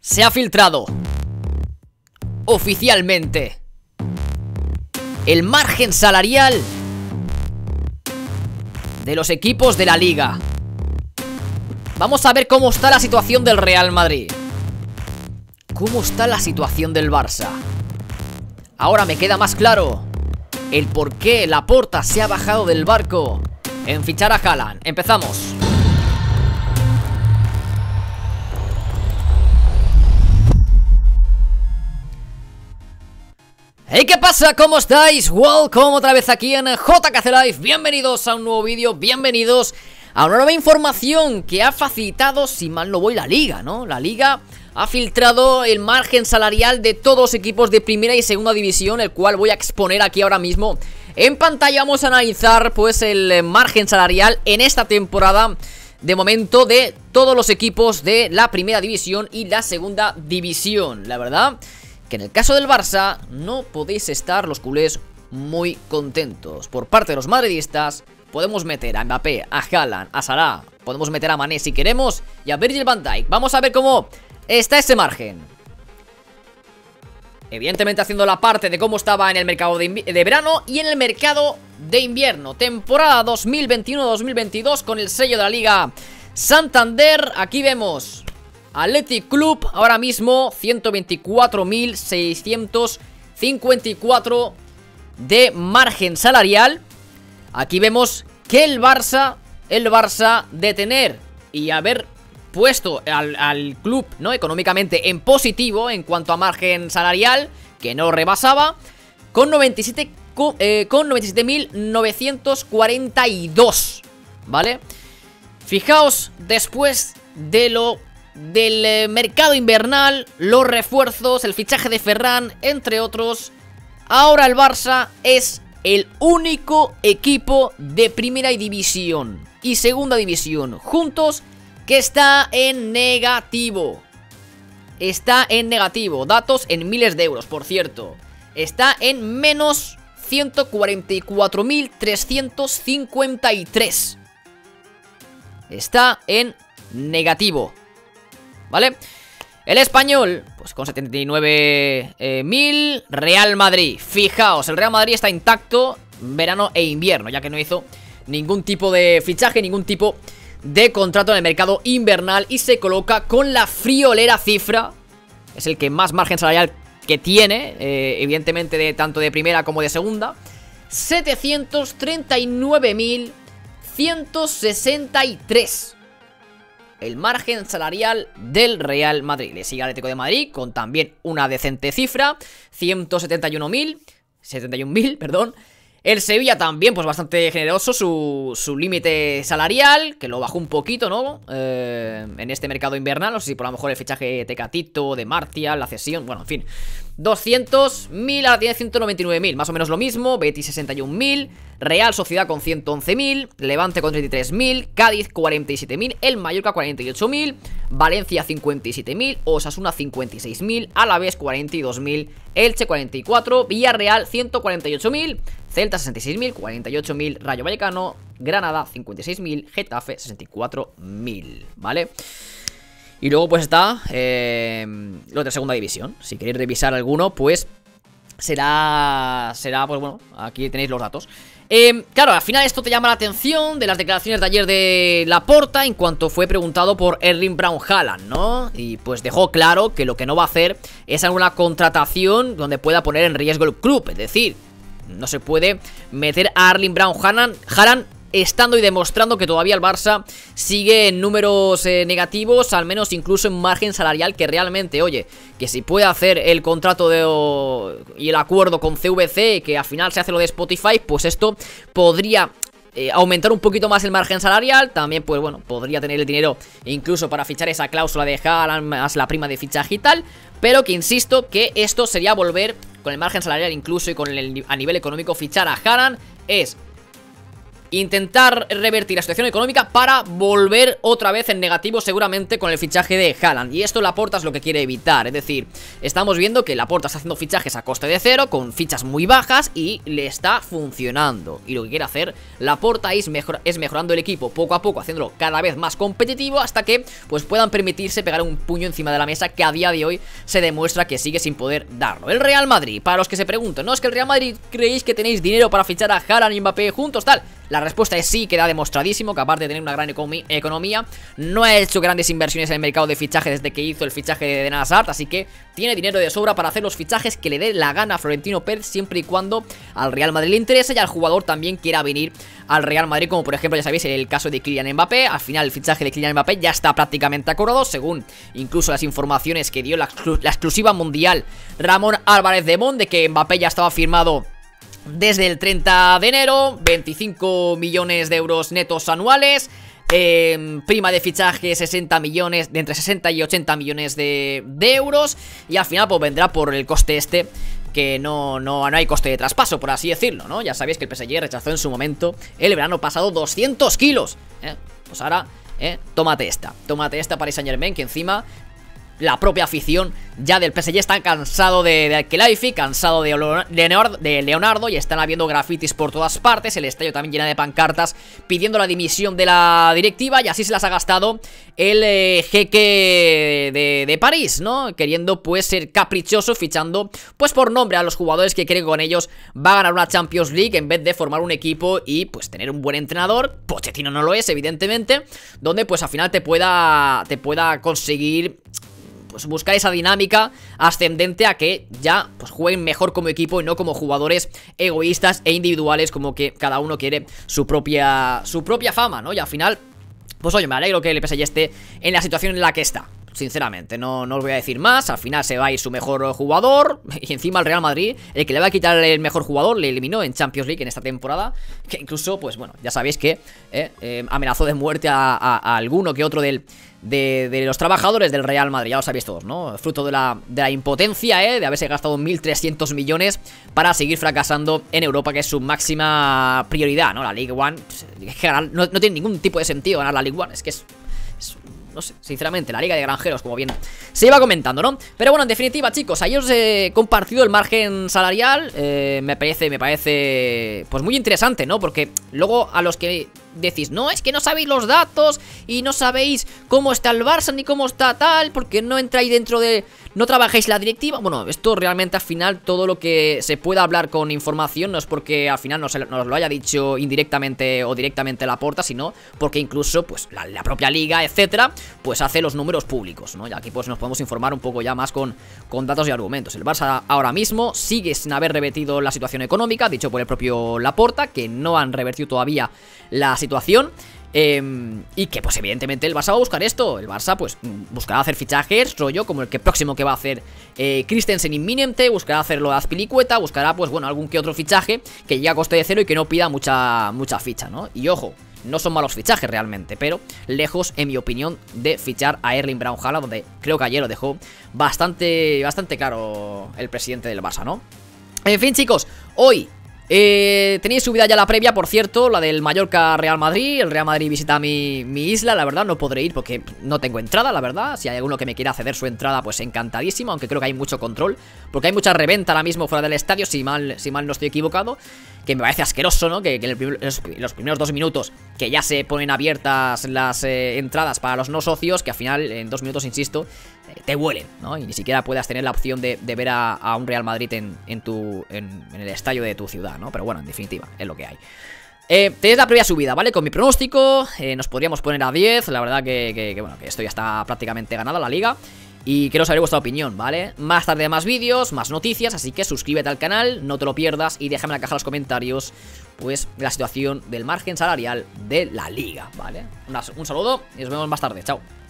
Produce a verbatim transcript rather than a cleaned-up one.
Se ha filtrado oficialmente el margen salarial de los equipos de la Liga. Vamos a ver cómo está la situación del Real Madrid, cómo está la situación del Barça. Ahora me queda más claro el por qué Laporta se ha bajado del barco en fichar a Haaland. Empezamos. Hey, ¿qué pasa? ¿Cómo estáis? Welcome otra vez aquí en J K C Live. Bienvenidos a un nuevo vídeo, bienvenidos a una nueva información que ha facilitado, si mal no voy, la Liga, ¿no? La Liga ha filtrado el margen salarial de todos los equipos de primera y segunda división, el cual voy a exponer aquí ahora mismo en pantalla. Vamos a analizar pues el margen salarial en esta temporada, de momento, de todos los equipos de la primera división y la segunda división. La verdad que en el caso del Barça no podéis estar los culés muy contentos. Por parte de los madridistas podemos meter a Mbappé, a Haaland, a Salah, podemos meter a Mané si queremos y a Virgil van Dijk. Vamos a ver cómo está ese margen. Evidentemente haciendo la parte de cómo estaba en el mercado de, de verano y en el mercado de invierno. Temporada dos mil veintiuno dos mil veintidós con el sello de la Liga Santander. Aquí vemos Athletic Club, ahora mismo ciento veinticuatro mil seiscientos cincuenta y cuatro de margen salarial. Aquí vemos que el Barça, el Barça de tener y haber puesto al, al club, ¿no?, económicamente en positivo en cuanto a margen salarial, que no rebasaba, con noventa y siete eh, con noventa y siete mil novecientos cuarenta y dos, ¿vale? Fijaos, después de lo del eh, mercado invernal, los refuerzos, el fichaje de Ferran, entre otros, ahora el Barça es el único equipo de primera división y segunda división juntos que está en negativo. Está en negativo. Datos en miles de euros, por cierto. Está en menos ciento cuarenta y cuatro mil trescientos cincuenta y tres. Está en negativo, ¿vale? El Español, pues con setenta y nueve mil. Real Madrid, fijaos, el Real Madrid está intacto verano e invierno, ya que no hizo ningún tipo de fichaje, ningún tipo de contrato en el mercado invernal, y se coloca con la friolera cifra. Es el que más margen salarial que tiene, eh, evidentemente, de tanto de primera como de segunda. setecientos treinta y nueve mil ciento sesenta y tres el margen salarial del Real Madrid. Le sigue el Atlético de Madrid con también una decente cifra, ciento setenta y uno mil, setenta y un mil, perdón. El Sevilla también, pues bastante generoso su, su límite salarial, que lo bajó un poquito, ¿no? Eh, en este mercado invernal, no sé si por lo mejor el fichaje de Tecatito, de Martial, la cesión, bueno, en fin. doscientos mil, ahora tiene ciento noventa y nueve mil, más o menos lo mismo. Betis sesenta y un mil, Real Sociedad con ciento once mil, Levante con treinta y tres mil, Cádiz cuarenta y siete mil, el Mallorca cuarenta y ocho mil, Valencia cincuenta y siete mil, Osasuna cincuenta y seis mil, Alavés cuarenta y dos mil, Elche cuarenta y cuatro, Villarreal ciento cuarenta y ocho mil, Celta sesenta y seis mil, cuarenta y ocho mil, Rayo Vallecano, Granada cincuenta y seis mil, Getafe sesenta y cuatro mil, ¿vale? Y luego pues está eh, los de segunda división. Si queréis revisar alguno, pues será, será, pues bueno, aquí tenéis los datos. eh, Claro, al final esto te llama la atención de las declaraciones de ayer de Laporta en cuanto fue preguntado por Erling Braut Haaland, ¿no? Y pues dejó claro que lo que no va a hacer es alguna contratación donde pueda poner en riesgo el club. Es decir, no se puede meter a Erling Braut Haaland, Haaland estando y demostrando que todavía el Barça sigue en números eh, negativos, al menos incluso en margen salarial, que realmente, oye, que si puede hacer el contrato de, o, y el acuerdo con C V C, que al final se hace lo de Spotify, pues esto podría eh, aumentar un poquito más el margen salarial. También, pues bueno, podría tener el dinero incluso para fichar esa cláusula de Haaland más la prima de fichaje y tal, pero que insisto que esto sería volver con el margen salarial incluso y con el a nivel económico. Fichar a Haaland es intentar revertir la situación económica para volver otra vez en negativo seguramente con el fichaje de Haaland. Y esto Laporta es lo que quiere evitar, es decir, estamos viendo que Laporta está haciendo fichajes a coste de cero, con fichas muy bajas y le está funcionando. Y lo que quiere hacer Laporta es, mejor, es mejorando el equipo poco a poco, haciéndolo cada vez más competitivo hasta que pues puedan permitirse pegar un puño encima de la mesa, que a día de hoy se demuestra que sigue sin poder darlo. El Real Madrid, para los que se preguntan, ¿no? Es que el Real Madrid, ¿creéis que tenéis dinero para fichar a Haaland y Mbappé juntos, tal? La respuesta es sí, queda demostradísimo que aparte de tener una gran economía, no ha hecho grandes inversiones en el mercado de fichajes desde que hizo el fichaje de Eden Hazard, así que tiene dinero de sobra para hacer los fichajes que le dé la gana a Florentino Pérez, siempre y cuando al Real Madrid le interese y al jugador también quiera venir al Real Madrid, como por ejemplo, ya sabéis, el caso de Kylian Mbappé. Al final el fichaje de Kylian Mbappé ya está prácticamente acordado, según incluso las informaciones que dio la, exclu la exclusiva mundial Ramón Álvarez de Mon, de que Mbappé ya estaba firmado desde el treinta de enero, veinticinco millones de euros netos anuales, eh, prima de fichaje sesenta millones, de entre sesenta y ochenta millones de, de euros, y al final pues vendrá por el coste este, que no, no, no hay coste de traspaso, por así decirlo, ¿no? Ya sabéis que el P S G rechazó en su momento el verano pasado doscientos kilos, ¿eh? Pues ahora, ¿eh? Tómate esta, tómate esta Paris Saint-Germain, que encima la propia afición ya del P S G está cansado de, de Al-Khelaifi, cansado de Leonardo, de Leonardo, y están habiendo grafitis por todas partes. El estadio también llena de pancartas pidiendo la dimisión de la directiva, y así se las ha gastado el eh, jeque de, de París, ¿no? Queriendo pues ser caprichoso, fichando pues por nombre a los jugadores que cree que con ellos va a ganar una Champions League, en vez de formar un equipo y pues tener un buen entrenador. Pochettino no lo es, evidentemente, donde pues al final te pueda, te pueda conseguir pues buscar esa dinámica ascendente a que ya pues jueguen mejor como equipo y no como jugadores egoístas e individuales, como que cada uno quiere su propia su propia fama, ¿no? Y al final, pues oye, me alegro que el P S G esté en la situación en la que está. Sinceramente, no, no os voy a decir más. Al final se va a ir su mejor jugador, y encima el Real Madrid, el que le va a quitar el mejor jugador, le eliminó en Champions League en esta temporada, que incluso, pues bueno, ya sabéis que eh, eh, amenazó de muerte a, a, a alguno que otro del... De, de los trabajadores del Real Madrid, ya lo sabéis todos, ¿no? Fruto de la, de la impotencia, ¿eh? De haberse gastado mil trescientos millones para seguir fracasando en Europa, que es su máxima prioridad, ¿no? La League One, es que ganar, no, no tiene ningún tipo de sentido ganar la League One, es que es... es no sé, sinceramente, la liga de granjeros, como bien se iba comentando, ¿no? Pero bueno, en definitiva, chicos, ahí os he compartido el margen salarial. eh, Me parece, me parece pues muy interesante, ¿no? Porque luego a los que decís, no, es que no sabéis los datos y no sabéis cómo está el Barça ni cómo está tal, porque no entráis dentro de... no trabajáis la directiva. Bueno, esto realmente al final, todo lo que se pueda hablar con información no es porque al final nos, nos lo haya dicho indirectamente o directamente Laporta, sino porque incluso pues la, la propia liga, etcétera, pues hace los números públicos, ¿no? Y aquí pues nos podemos informar un poco ya más con, con datos y argumentos. El Barça ahora mismo sigue sin haber revertido la situación económica, dicho por el propio Laporta, que no han revertido todavía la situación. Eh, y que pues evidentemente el Barça va a buscar esto. El Barça pues buscará hacer fichajes, rollo como el que próximo que va a hacer eh, Christensen inminente. Buscará hacerlo de Azpilicueta. Buscará pues bueno, algún que otro fichaje que llegue a coste de cero y que no pida mucha, mucha ficha, ¿no? Y ojo, no son malos fichajes realmente, pero lejos, en mi opinión, de fichar a Erling Braut Haaland, donde creo que ayer lo dejó bastante, bastante claro el presidente del Barça, ¿no? En fin, chicos, hoy Eh, tenéis subida ya la previa, por cierto, la del Mallorca Real Madrid. El Real Madrid visita mi, mi isla, la verdad no podré ir porque no tengo entrada, la verdad. Si hay alguno que me quiera ceder su entrada, pues encantadísimo, aunque creo que hay mucho control, porque hay mucha reventa ahora mismo fuera del estadio, si mal, si mal no estoy equivocado. Que me parece asqueroso, ¿no? Que, que en el, los, los primeros dos minutos que ya se ponen abiertas las eh, entradas para los no socios, que al final en dos minutos, insisto, eh, te huelen, ¿no? Y ni siquiera puedas tener la opción de, de ver a, a un Real Madrid en, en, tu, en, en el estadio de tu ciudad, ¿no? Pero bueno, en definitiva, es lo que hay. Eh, tenéis la previa subida, ¿vale? Con mi pronóstico, eh, nos podríamos poner a diez. La verdad que, que, que, bueno, que esto ya está prácticamente ganada la liga. Y quiero saber vuestra opinión, ¿vale? Más tarde más vídeos, más noticias, así que suscríbete al canal, no te lo pierdas y déjame en la caja de los comentarios, pues, la situación del margen salarial de la liga, ¿vale? Un saludo y nos vemos más tarde, chao.